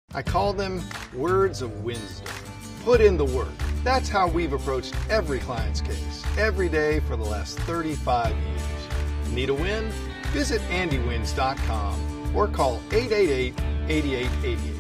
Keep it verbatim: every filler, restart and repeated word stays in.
I call them words of wisdom. Put in the work. That's how we've approached every client's case, every day for the last thirty-five years. Need a win? Visit andy wins dot com or call eight eight eight, eight eight eight eight.